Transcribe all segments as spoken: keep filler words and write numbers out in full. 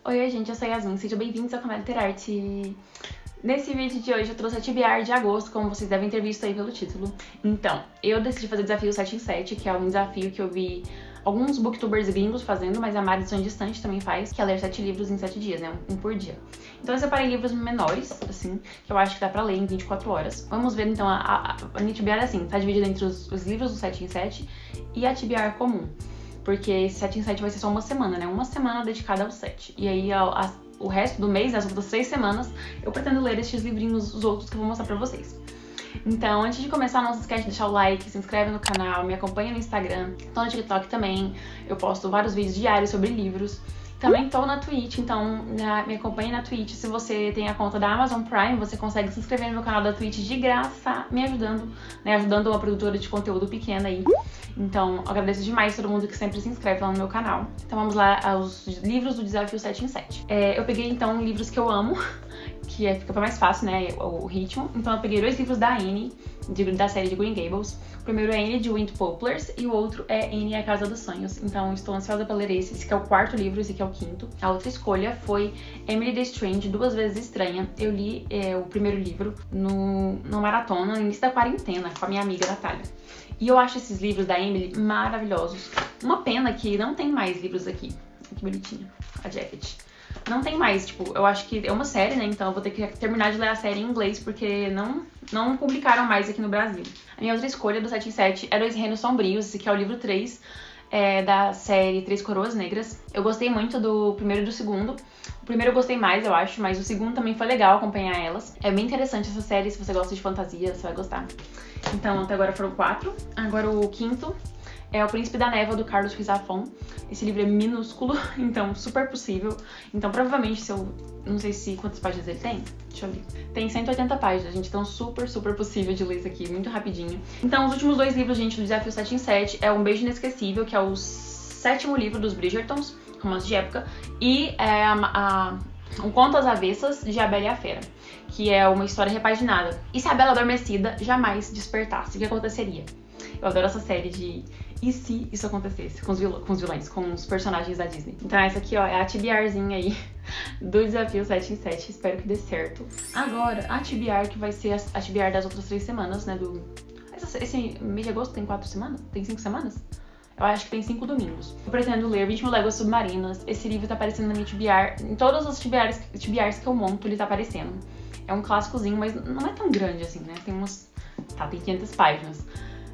Oi, oi, gente, eu sou a Yasmin, sejam bem-vindos ao canal Literarte. Nesse vídeo de hoje eu trouxe a T B R de agosto, como vocês devem ter visto aí pelo título. Então, eu decidi fazer o desafio sete em sete, que é um desafio que eu vi alguns booktubers gringos fazendo, mas a Mari Sonho Distante também faz, que é ler sete livros em sete dias, né, um por dia. Então eu separei livros menores, assim, que eu acho que dá pra ler em vinte e quatro horas. Vamos ver então, a, a, a minha T B R é assim, tá dividida entre os, os livros do sete em sete e a T B R comum. Porque esse sete em sete vai ser só uma semana, né? Uma semana dedicada ao sete. E aí, a, a, o resto do mês, as outras três semanas, eu pretendo ler estes livrinhos, os outros que eu vou mostrar pra vocês. Então, antes de começar, não se esquece de deixar o like, se inscreve no canal, me acompanha no Instagram. Tô no TikTok também, eu posto vários vídeos diários sobre livros. Também tô na Twitch, então na, me acompanhe na Twitch. Se você tem a conta da Amazon Prime, você consegue se inscrever no meu canal da Twitch de graça, me ajudando, né? Ajudando uma produtora de conteúdo pequena aí. Então, agradeço demais todo mundo que sempre se inscreve lá no meu canal. Então vamos lá aos livros do Desafio sete em sete. É, eu peguei, então, livros que eu amo, que é, fica mais fácil, né, o, o ritmo. Então eu peguei dois livros da Anne, de, da série de Green Gables. O primeiro é Anne de Wind Poplars e o outro é Anne a Casa dos Sonhos. Então estou ansiosa pra ler esse. Esse que é o quarto livro, esse que é o quinto. A outra escolha foi Emily the Strange, Duas Vezes Estranha. Eu li é, o primeiro livro no, no maratona, no início da quarentena, com a minha amiga Natália. E eu acho esses livros da Emily maravilhosos. Uma pena que não tem mais livros aqui. Que bonitinho, a jacket. Não tem mais, tipo, eu acho que é uma série, né? Então eu vou ter que terminar de ler a série em inglês, porque não, não publicaram mais aqui no Brasil. A minha outra escolha do sete em sete é Dois Reinos Sombrios, esse que é o livro três é, da série Três Coroas Negras. Eu gostei muito do primeiro e do segundo. O primeiro eu gostei mais, eu acho, mas o segundo também foi legal acompanhar elas. É bem interessante essa série, se você gosta de fantasia, você vai gostar. Então, até agora foram quatro. Agora o quinto é O Príncipe da Névoa, do Carlos Ruiz Zafón. Esse livro é minúsculo, então super possível. Então, provavelmente, se eu... Não sei se quantas páginas ele tem. Deixa eu ver. Tem cento e oitenta páginas, gente. Então, super, super possível de ler isso aqui. Muito rapidinho. Então, os últimos dois livros, gente, do Desafio sete em sete é Um Beijo Inesquecível, que é o sétimo livro dos Bridgertons, romance de época. E é a... a Um Conto às Avessas, de A Bela e a Fera, que é uma história repaginada. E se a Bela Adormecida jamais despertasse, o que aconteceria? Eu adoro essa série de e se isso acontecesse com os, vil com os vilões, com os personagens da Disney. Então essa aqui, ó, é a TBRzinha aí do Desafio sete em sete. Espero que dê certo. Agora, a T B R, que vai ser a T B R das outras três semanas, né, do... Esse mês de agosto tem quatro semanas? Tem cinco semanas? Eu acho que tem cinco domingos. Eu pretendo ler vinte mil Léguas Submarinas. Esse livro tá aparecendo na minha T B R. Em todas as T B Rs, T B Rs que eu monto, ele tá aparecendo. É um clássicozinho, mas não é tão grande assim, né? Tem umas... Tá, tem quinhentas páginas.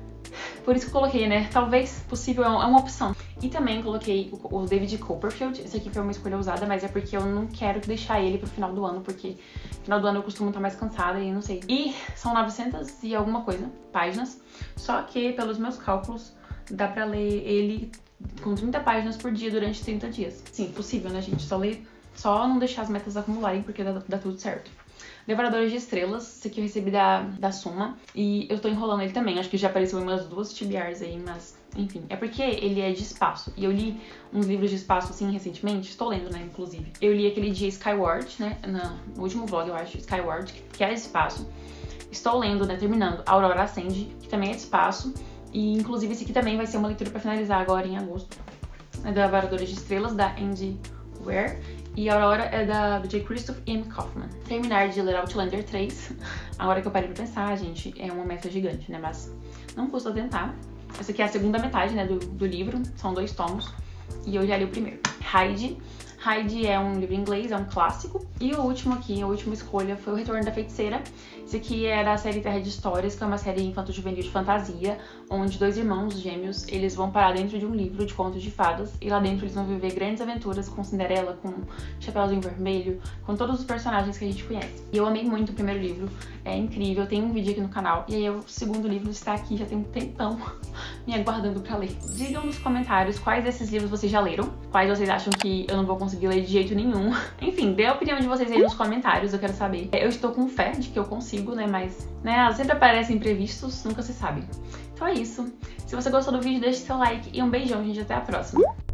Por isso que eu coloquei, né? Talvez possível, é uma opção. E também coloquei o David Copperfield. Esse aqui foi uma escolha usada, mas é porque eu não quero deixar ele pro final do ano, porque no final do ano eu costumo estar mais cansada e não sei. E são novecentas e alguma coisa páginas, só que pelos meus cálculos dá pra ler ele com trinta páginas por dia durante trinta dias. Sim, possível, né, gente? Só ler, só não deixar as metas acumularem, porque dá, dá tudo certo. Devoradores de Estrelas, esse aqui eu recebi da, da Suma, e eu tô enrolando ele também. Acho que já apareceu em umas duas T B Rs aí, mas enfim. É porque ele é de espaço, e eu li uns livros de espaço assim recentemente, estou lendo, né, inclusive. Eu li aquele de Skyward, né, no último vlog, eu acho, Skyward, que é de espaço. Estou lendo, né, terminando Aurora Ascende, que também é de espaço. E inclusive esse aqui também vai ser uma leitura pra finalizar agora em agosto. É da Devoradores de Estrelas, da Andy Weir. E a Aurora é da, do J. Christoph M. Kaufman. Terminar de ler Outlander três. Agora que eu parei pra pensar, gente, é uma meta gigante, né? Mas não custa tentar. Essa aqui é a segunda metade, né, do, do livro. São dois tomos. E eu já li o primeiro. Heidi. Heidi é um livro em inglês, é um clássico. E o último aqui, a última escolha, foi O Retorno da Feiticeira. Esse aqui é da série Terra de Histórias, que é uma série infanto-juvenil de fantasia, onde dois irmãos gêmeos, eles vão parar dentro de um livro de contos de fadas, e lá dentro eles vão viver grandes aventuras com Cinderela, com Chapeuzinho Vermelho, com todos os personagens que a gente conhece. E eu amei muito o primeiro livro, é incrível, tem um vídeo aqui no canal, e aí o segundo livro está aqui, já tem um tempão me aguardando pra ler. Digam nos comentários quais desses livros vocês já leram, quais vocês acham que eu não vou conseguir ler de jeito nenhum. Enfim, dê a opinião de vocês aí nos comentários, eu quero saber. Eu estou com fé de que eu consigo, né, mas, né, sempre aparecem imprevistos, nunca se sabe. Então é isso. Se você gostou do vídeo, deixe seu like e um beijão, gente, até a próxima.